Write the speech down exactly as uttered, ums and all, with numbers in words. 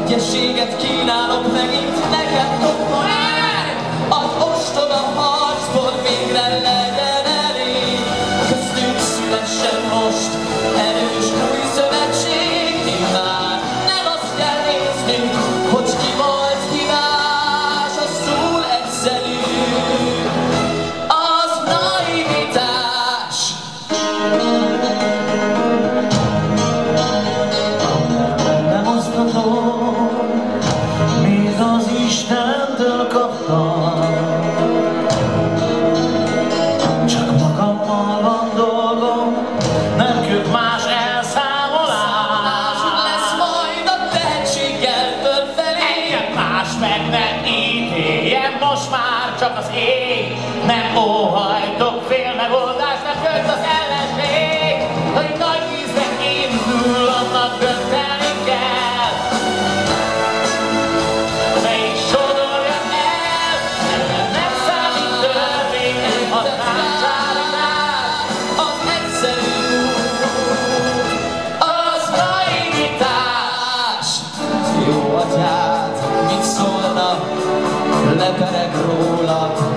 Ügyességet kínálok megint neked, doktorár! Az ostoba harcból végre legyen elég. Köztünk szülessen most erős új szövetség. Immár nem azt kell néznünk, hogy ki volt hibás. Az túl egyszerű, az naivitás. Nem oszthatom, még az Istentől kaptam. Csak magammal van dolgom, nem köt más elszámolás. Lesz majd a tehetséggel fölfelé. Engem más meg ne ítéljen, most már csak az ég. Nem óhajtok fél megoldást, ne költ az ellenség. Hogy nagy vízben indul, annak dönteni kell. Melyik sodorja el, ebben nem számít törvény, a társadalás. Az egyszerű út, az naivitás. Jó atyád, mit szólna, lepereg rólad.